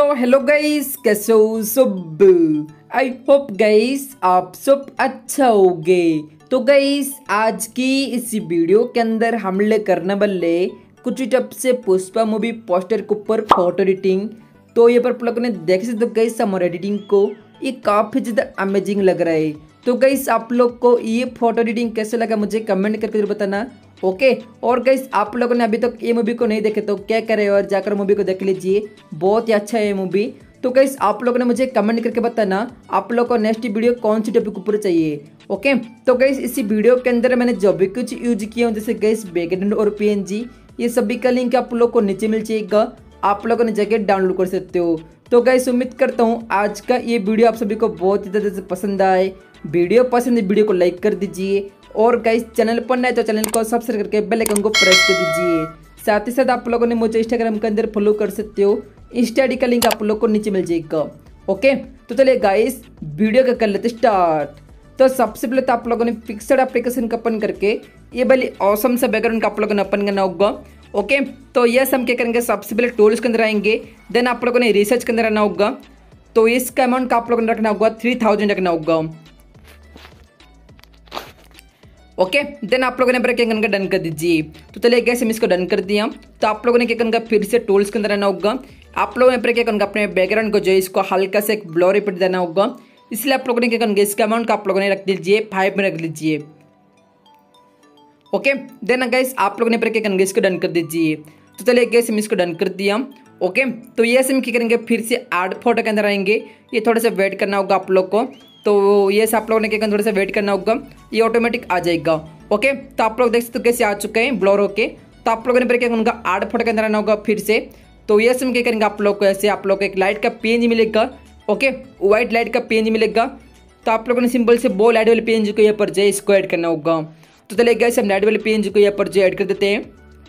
Hello guys, कैसे हो सब। आई होप गाइस आप सब अच्छा होगे। तो गाइस आज की इस वीडियो के अंदर हम लोग करने वाले कुछ टप से पुष्पा मूवी पोस्टर के ऊपर फोटो एडिटिंग। तो ये पर आप लोगों ने देख सकते हो गाइस हमारे एडिटिंग को, ये काफी ज्यादा अमेजिंग लग रहा है। तो गाइस आप लोग को ये फोटो एडिटिंग कैसे लगा मुझे कमेंट करके जरूर बताना। ओके और गाइस आप लोगों ने अभी तक ये मूवी को नहीं देखे तो क्या करें और जाकर मूवी को देख लीजिए, बहुत ही अच्छा है ये मूवी। तो गाइस आप लोगों ने मुझे कमेंट करके बताना आप लोग को नेक्स्ट वीडियो कौन सी टॉपिक ऊपर चाहिए। ओके तो गाइस इसी वीडियो के अंदर मैंने जो भी कुछ यूज किया हूँ जैसे गाइस बैकग्राउंड और पीएनजी, ये सभी का लिंक आप लोग को नीचे मिल जाएगा, आप लोगों ने जाके डाउनलोड कर सकते हो। तो गाइस उम्मीद करता हूँ आज का ये वीडियो आप सभी को बहुत ही ज़्यादा पसंद आए। वीडियो पसंद है वीडियो को लाइक कर दीजिए और गाइस चैनल पर नए तो चैनल को सब्सक्राइब करके बेल आइकन को प्रेस कर दीजिए। साथ ही साथ आप लोगों ने मुझे इंस्टाग्राम के अंदर फॉलो कर सकते हो, इंस्टा आईडी का लिंक आप लोग को नीचे मिल जाएगा। ओके तो चलिए गाइस वीडियो का कर लेते स्टार्ट। तो सबसे पहले तो आप लोगों ने पिक्सेल एप्लीकेशन का ओपन करके ये वाली ऑसम सा बैकग्राउंड का आप लोगों ने ओपन करना होगा। ओके तो यस हम क्या करेंगे, सबसे पहले टूल्स के अंदर आएंगे, देन आप लोगों ने रिसर्च के अंदर आना होगा। तो इसका अमाउंट का आप लोगों ने रखना होगा 3000 रखना होगा। ओके देन आप लोगों ने क्या करना डन कर दीजिए। तो चलिए गैस हम इसको डन कर दिया। तो आप लोगों ने क्या करना फिर से टूल्स के अंदर आना होगा, आप लोगों ने क्या करना अपने बैकग्राउंड को जो है इसको हल्का से एक ब्लर इफेक्ट देना होगा, इसलिए आप लोगों ने क्या करना इसका अमाउंट का आप लोगों ने रख दीजिए 5 में रख लीजिए। ओके देन गाइस आप लोगों ने क्या करना इसको डन कर दीजिए। तो चलिए गैस हम इसको डन कर दिया। ओके तो ये हम क्या करेंगे फिर से ऐड फोटो के अंदर आएंगे, ये थोड़ा सा वेट करना होगा आप लोग को। तो ये आप लोगों ने क्या करना थोड़ा सा वेट करना होगा, ये ऑटोमेटिक आ जाएगा। ओके तो आप लोग देख सकते हो कैसे आ चुके हैं ब्लर होके। तो आप लोगों ने क्या उनका ऐड फोटो के अंदर आना होगा फिर से। तो ये हम क्या करेंगे आप लोग को ऐसे आप लोग को एक लाइट का पेज मिलेगा। ओके व्हाइट लाइट का पेज मिलेगा, तो आप लोगों ने सिंपल से वो लाइट वाले पेज को यहाँ पर जो इसको ऐड करना होगा। तो चलिए गाइस हम लाइट वाले पेज को यहाँ पर जो ऐड कर देते हैं।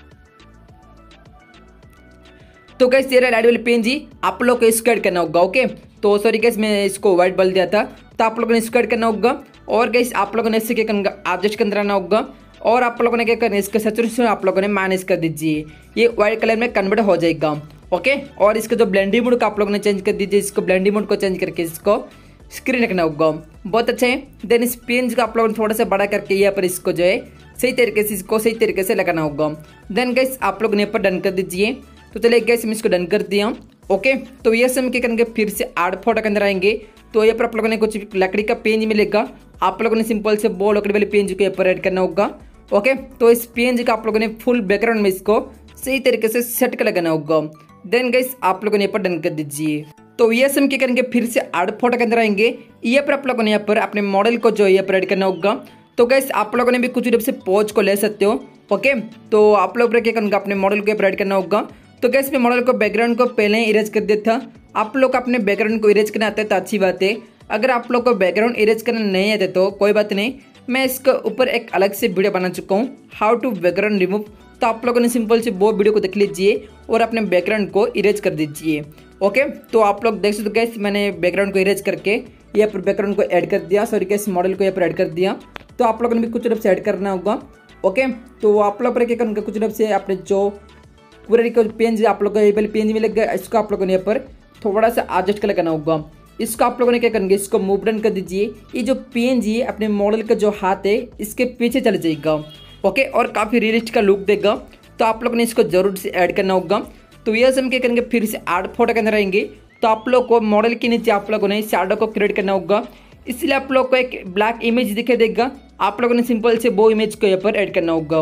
तो गाइस तेरा लाइट वाले पेज ही आप लोग को इसको ऐड करना होगा। ओके तो सॉरी गाइस मैं इसको व्हाइट बोल दिया था, तो आप लोगों ने इसको ऐड करना होगा। और गाइस आप लोगों ने इससे क्या करना ऑब्जेक्ट के अंदर आना होगा और आप लोगों ने क्या करना है इसका सैचुरेशन आप लोगों ने माइनस कर दीजिए, ये व्हाइट कलर में कन्वर्ट हो जाएगा। ओके और इसका जो ब्लेंडिंग मोड का आप लोगों ने चेंज कर दीजिए, इसको ब्लेंडिंग मोड को चेंज करके इसको स्क्रीन रखना होगा, बहुत अच्छा है। देन इस पेज का आप लोगों ने थोड़ा सा बड़ा करके यहाँ पर इसको जो है सही तरीके से इसको सही तरीके से लगाना होगा। देन गाइस आप लोग यहाँ पर डन कर दीजिए। तो चलिए गाइस हम इसको डन कर दिया। ओके तो ये हम क्या करेंगे फिर से ऐड फोटो के अंदर आएंगे। तो यहाँ पर आप लोगों ने कुछ लकड़ी का पेज मिलेगा, आप लोगों ने सिंपल से वो लकड़ी वाले पेज को यहाँ पर ऐड करना होगा। ओके तो इस पेज का आप लोगों ने फुल बैकग्राउंड में इसको सही तरीके से सेट कर लगाना होगा। देन गाइस आप लोगों ने यहाँ पर डन कर दीजिए। तो ये हम क्या करेंगे फिर से ऐड फोटो के अंदर आएंगे, यहाँ पर आप लोगों ने यहाँ पर अपने मॉडल को जो यहाँ पर ऐड करना होगा। तो गाइस आप लोगों ने भी कुछ से पोज को ले सकते हो। ओके तो आप लोग क्या करेंगे अपने मॉडल को ऐड करना होगा। तो गाइस मैं मॉडल को बैकग्राउंड को पहले ही इरेज कर दिया था, आप लोग अपने बैकग्राउंड को इरेज करना आता है तो अच्छी बात है। अगर आप लोग को बैकग्राउंड इरेज करना नहीं आते तो कोई बात नहीं, मैं इसके ऊपर एक अलग से वीडियो बना चुका हूँ हाउ टू बैकग्राउंड रिमूव। तो आप लोगों ने सिंपल से वो वीडियो को देख लीजिए और अपने बैकग्राउंड को इरेज कर दीजिए। ओके तो आप लोग देख सकते हो गाइस मैंने बैकग्राउंड को इरेज करके यहाँ पर बैकग्राउंड को ऐड कर दिया, सॉरी गाइस मॉडल को यहाँ पर ऐड कर दिया। तो आप लोगों ने भी कुछ तरफ से ऐड करना होगा। ओके तो आप लोग पर क्या करेंगे कुछ तरफ से अपने जो पूरे पेज आप लोग को ये पहले पेज मिलेगा, इसको आप लोगों ने यहाँ पर थोड़ा सा एडजस्ट कर लगाना होगा। इसको आप लोगों ने क्या करेंगे इसको मूव डन कर दीजिए, ये जो पेज है अपने मॉडल का जो हाथ है इसके पीछे चले जाएगा। ओके और काफ़ी रियलिस्टिक का लुक देगा, तो आप लोगों ने इसको जरूर से ऐड करना होगा। तो ये हम क्या करेंगे फिर से ऐड फोटो के अंदर आएंगे, तो आप लोग को मॉडल के नीचे आप लोगों ने शैडो को क्रिएट करना होगा, इसलिए आप लोग को एक ब्लैक इमेज दिखाई देगा, आप लोगों ने सिंपल से वो इमेज को यहाँ पर ऐड करना होगा।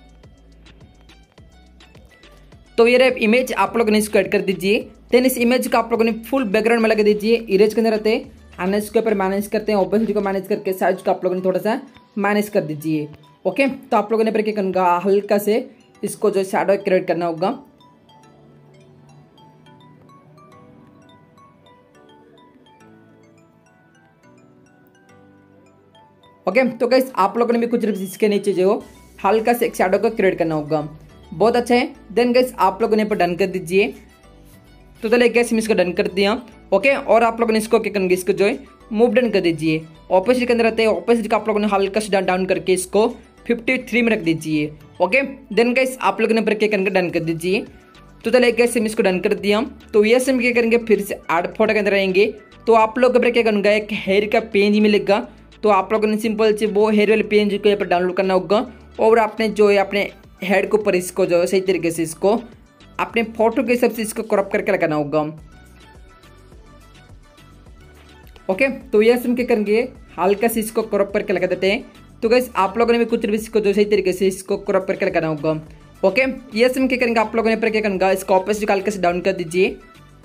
तो ये रहा इमेज, आप लोगों ने इसको ऐड कर दीजिए। देन इस इमेज को आप लोगों ने फुल बैकग्राउंड में लगा दीजिए, इरेज के अंदर रहते हैं एनएस के ऊपर मैनेज करते हैं, ओपेसिटी को मैनेज करके साइज को आप लोगों ने थोड़ा सा मैनेज कर दीजिए। ओके तो आप लोगों ने क्या करना हल्का से इसको जो शैडो क्रिएट करना होगा। ओके तो गाइस आप लोगों ने भी कुछ इसके नीचे जो हल्का से एक शैडो को क्रिएट करना होगा, बहुत अच्छा है। देन गाइस आप लोगों ने पर डन कर दीजिए। तो चलिए गाइस हम इसको डन कर दिया। ओके और आप लोगों ने इसको क्या करेंगे इसको जो है मूव डन कर दीजिए। ऑपोजिट के अंदर रहते हैं, ऑपोजिट का आप लोगों ने हल्का से डाउन करके इसको 53 में रख दीजिए। ओके देन गाइस आप लोगों ने पर क्या करेंगे डन कर दीजिए। तो चलिए गैस हम इसको डन कर दिया। तो यस हम क्या करेंगे, फिर से ऐड फोटो के अंदर आएंगे। तो आप लोग क्या करूँगा, एक हेयर का पेज मिलेगा। तो आप लोगों ने सिंपल से वो हेयर वाले पेज को यहाँ पर डाउनलोड करना होगा और आपने जो है अपने हेड के ऊपर इसको जो है सही तरीके से इसको अपने फोटो के हिसाब से इसको क्रॉप करके लगाना होगा। ओके, तो यस हम क्या करेंगे, हल्का से इसको क्रॉप करके लगा देते हैं। तो गाइस आप लोगों ने भी कुछ भी इसको जो सही तरीके से इसको क्रॉप करके लगाना होगा। ओके, यस हम क्या करेंगे, आप लोगों ने पर क्या करेंगे, इसको ऑपोजिट हल्के से डाउन कर दीजिए।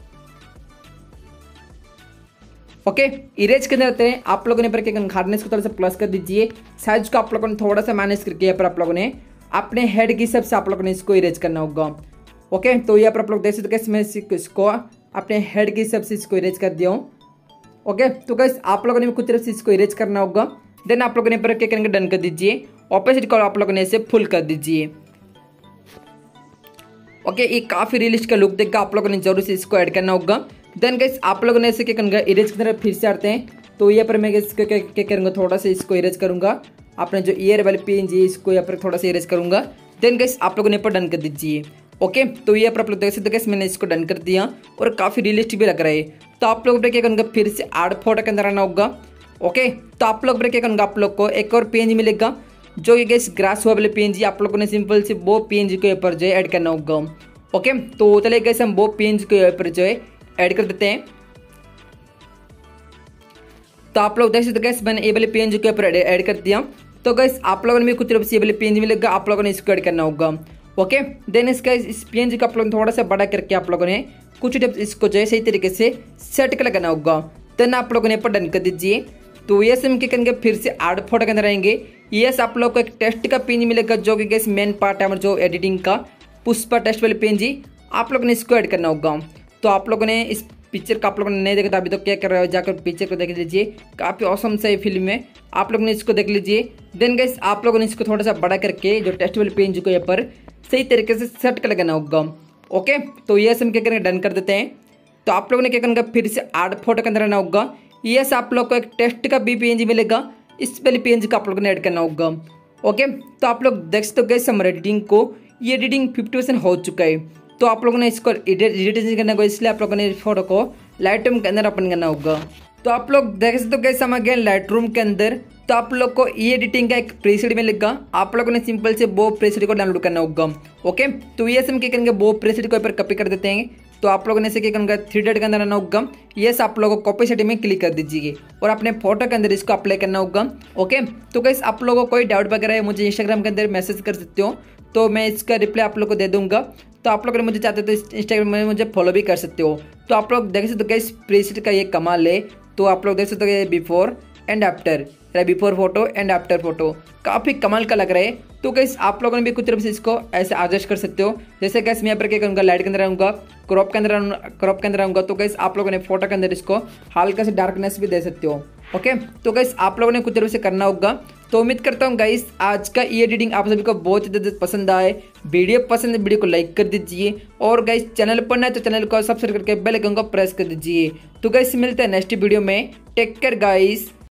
ओके, इरेज के अंदर आते हैं। आप लोगों ने पर क्या करना, हार्डनेस को थोड़ा सा प्लस कर दीजिए। साइज को आप लोगों ने थोड़ा सा माइनस करके यहाँ पर आप लोगों ने अपने हेड के हिसाब से आप लोगों ने इसको इरेज करना होगा। ओके, तो यहाँ पर आप लोग देख सकते हो मैं इसको अपने हेड के हिसाब से इसको इरेज कर दिया हूँ। ओके, तो गाइस आप लोगों ने भी कुछ तरह से इसको इरेज करना होगा। देन आप लोगों ने पर क्या करेंगे, डन कर दीजिए। ऑपोजिट को आप लोगों ने इसे फुल कर दीजिए। ओके, ये काफी रियलिस्टिक का लुक देगा, आप लोगों ने जरूर से इसको ऐड करना होगा। देन गाइस आप लोगों ने ऐसे क्या करेंगे, इरेज की तरफ फिर से आते हैं। तो यहाँ पर मैं इसको क्या करूँगा, थोड़ा सा इसको इरेज करूँगा। अपने जो ईयर वाले पेज है इसको यहाँ पर थोड़ा सा इरेज करूँगा। देन गाइस आप लोगों ने पर डन कर दीजिए। ओके, तो यहाँ पर आप लोग देख सकते हो मैंने इसको डन कर दिया और काफ़ी रियलिस्टिक भी लग रहा है। तो आप लोग क्या करेंगे, फिर से ऐड फोटो के अंदर आना होगा। ओके, तो आप लोग क्या करेंगे, आप लोग को एक और पेज मिलेगा जो कि गाइस ग्रास वाले पेज ही। आप लोगों ने सिंपल से वो पेज के ऊपर जो है ऐड करना होगा। ओके, तो चलिए गाइस हम वो पेज के ऊपर जो है ऐड कर देते हैं। तो आप लोग देख सकते हैं मैंने ये वाले पेज के ऊपर ऐड कर दिया। तो गाइस आप लोगों ने भी कुछ तरफ से ये वाले पेज मिलेगा, आप लोगों ने इसको ऐड करना होगा। ओके, देन इसका इस पेज को आप लोगों ने थोड़ा सा बड़ा करके आप लोगों ने कुछ टिप्स इसको जो है सही तरीके से सेट कर लगाना होगा। देन आप लोगों ने पर डन कर दीजिए। तो यस हम क्या करेंगे, फिर से ऐड फोटो के अंदर आएंगे। यस आप लोग को एक टेस्ट का पेज मिलेगा जो कि गैस मेन पार्ट है जो एडिटिंग का पुष्पा टेस्ट वाले पेज ही। आप लोगों ने इसको ऐड करना होगा। तो आप लोगों ने इस पिक्चर का आप लोगों ने नहीं देखा था अभी तो क्या कर रहे हो, जाकर पिक्चर को देख लीजिए, काफ़ी औसम सा ये फिल्म है, आप लोगों ने इसको देख लीजिए। देन गाइस आप लोगों ने इसको थोड़ा सा बड़ा करके जो टेस्ट वाले पेज को यहाँ पर सही तरीके से सेट कर लगाना होगा। ओके, तो यस हम क्या करेंगे, डन कर देते हैं। तो आप लोगों ने क्या करना, फिर से ऐड फोटो के अंदर आना होगा। यस आप लोग को एक टेस्ट का भी पेज मिलेगा, इस वाले पेज को आप लोगों ने ऐड करना होगा। ओके, तो आप लोग देख सकते हो गाइस हमारे एडिटिंग को, ये एडिटिंग 50% हो चुका है। तो आप लोगों ने इसको एडिटिंग करना होगा, इसलिए आप लोगों ने फोटो को लाइट रूम के अंदर ओपन करना होगा। तो आप लोग देख सकते हो गाइस हम आ गए लाइट रूम के अंदर। तो आप लोग को ये एडिटिंग का एक प्रीसेट मिलेगा, आप लोगों ने सिंपल से वो प्रीसेट को डाउनलोड करना होगा। ओके, तो ये हम क्या करेंगे, वो प्रीसेट को ऊपर कॉपी कर देते हैं। तो आप लोगों ने इसे क्या करना, 3 डॉट के अंदर आना होगा। यस आप लोगों को कॉपी सेटिंग में क्लिक कर दीजिए और अपने फोटो के अंदर इसको अप्लाई करना होगा। ओके, तो गाइस आप लोगों को कोई डाउट वगैरह है मुझे इंस्टाग्राम के अंदर मैसेज कर सकते हो, तो मैं इसका रिप्लाई आप लोग को दे दूंगा। तो आप लोग अगर मुझे चाहते हो तो इंस्टाग्राम में मुझे फॉलो भी कर सकते हो। तो आप लोग देख सकते हो गाइस प्रीसेट का ये कमाल है। तो आप लोग देख सकते हो before and after, before photo and after photo, काफ़ी कमाल का लग रहा है। तो गाइस आप लोगों ने भी कुछ तरफ से इसको ऐसे एडजस्ट कर सकते हो। जैसे गाइस मैं यहाँ पर क्या करूँगा, लाइट के अंदर आऊँगा, क्रॉप के अंदर आऊँगा। तो गाइस आप लोगों ने फोटो के अंदर इसको हल्का से डार्कनेस भी दे सकते हो। ओके, तो गाइस आप लोगों ने कुछ तरफ से करना होगा। तो उम्मीद करता हूँ गाइस आज का ये एडिटिंग आप सभी को बहुत ज़्यादा पसंद आए। वीडियो पसंद है वीडियो को लाइक कर दीजिए और गाइस चैनल पर नए तो चैनल को सब्सक्राइब करके बेल आइकन को प्रेस कर दीजिए। तो गाइस मिलते हैं नेक्स्ट वीडियो में, टेक केयर गाइस।